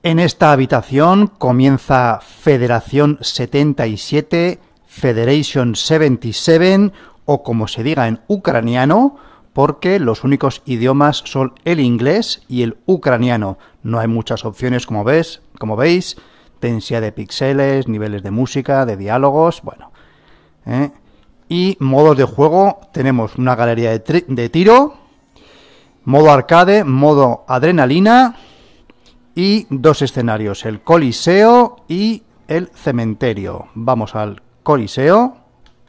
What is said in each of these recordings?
En esta habitación comienza Federación 77, Federation 77, o como se diga en ucraniano, porque los únicos idiomas son el inglés y el ucraniano. No hay muchas opciones, como veis, densidad de píxeles, niveles de música, de diálogos, bueno. Y modos de juego, tenemos una galería de tiro, modo arcade, modo adrenalina y dos escenarios, el Coliseo y el cementerio. Vamos al Coliseo.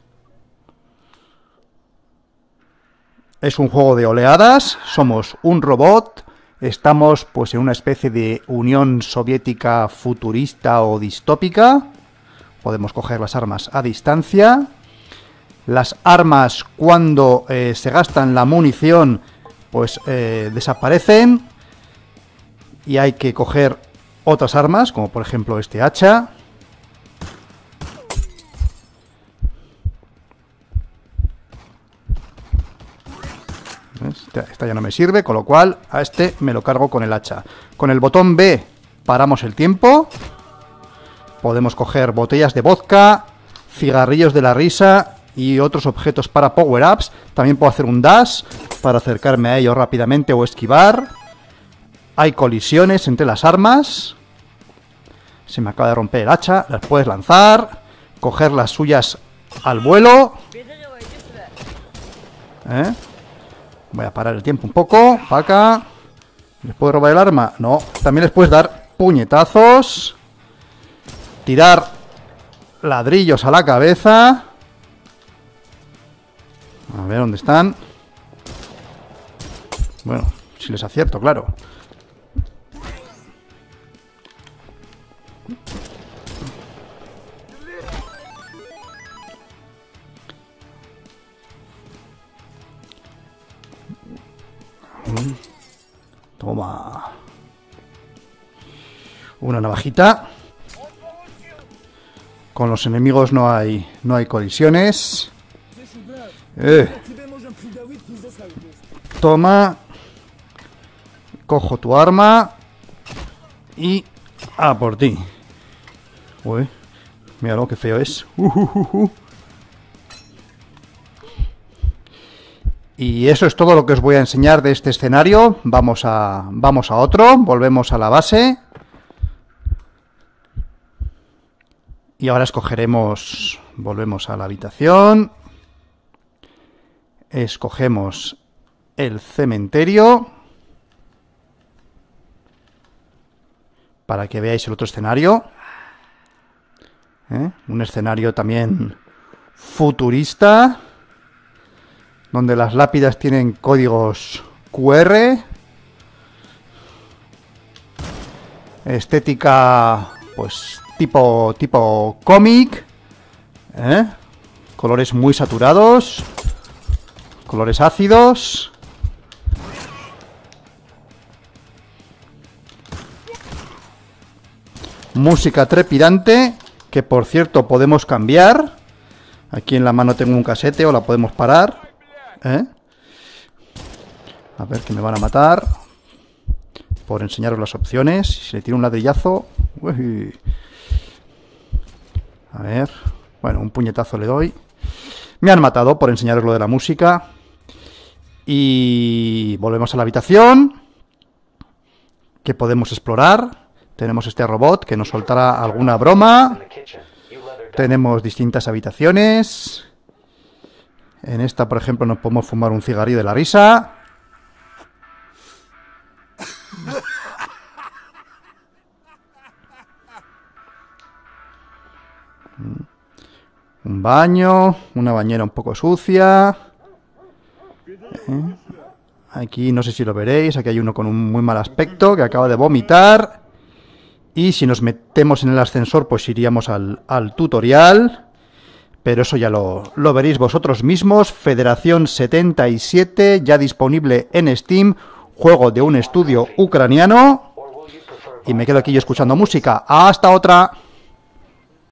Es un juego de oleadas, somos un robot, estamos pues en una especie de Unión Soviética futurista o distópica. Podemos coger las armas a distancia. Las armas, cuando se gastan la munición, pues desaparecen. Y hay que coger otras armas, como por ejemplo este hacha. Esta ya no me sirve, con lo cual a este me lo cargo con el hacha. Con el botón B paramos el tiempo. Podemos coger botellas de vodka, cigarrillos de la risa y otros objetos para power-ups. También puedo hacer un dash para acercarme a ellos rápidamente o esquivar. Hay colisiones entre las armas. Se me acaba de romper el hacha. Las puedes lanzar, coger las suyas al vuelo. Voy a parar el tiempo un poco. Para acá. ¿Les puedo robar el arma? No. También les puedes dar puñetazos. Tirar ladrillos a la cabeza. A ver dónde están. Bueno, si les acierto, claro. Toma. Una navajita. Con los enemigos no hay colisiones. Toma. Cojo tu arma. Y a por ti. Uy, míralo, qué feo es. Y eso es todo lo que os voy a enseñar de este escenario. Vamos a otro. Volvemos a la base. Y ahora escogeremos... Volvemos a la habitación. Escogemos el cementerio. Para que veáis el otro escenario. Un escenario también futurista. Donde las lápidas tienen códigos QR. Estética, pues, tipo cómic. Colores muy saturados. Colores ácidos. Música trepidante, que por cierto podemos cambiar. Aquí en la mano tengo un casete o la podemos parar. A ver, que me van a matar por enseñaros las opciones. Si le tiro un ladrillazo... Uy. A ver... Bueno, un puñetazo le doy. Me han matado por enseñaros lo de la música. Y... volvemos a la habitación. Que podemos explorar. Tenemos este robot que nos soltará alguna broma. Tenemos distintas habitaciones. En esta, por ejemplo, nos podemos fumar un cigarrillo de la risa. Un baño, una bañera un poco sucia. Aquí no sé si lo veréis, aquí hay uno con un muy mal aspecto que acaba de vomitar. Y si nos metemos en el ascensor, pues iríamos al tutorial. Pero eso ya lo veréis vosotros mismos. Federación 77, ya disponible en Steam. Juego de un estudio ucraniano. Y me quedo aquí yo escuchando música. ¡Hasta otra!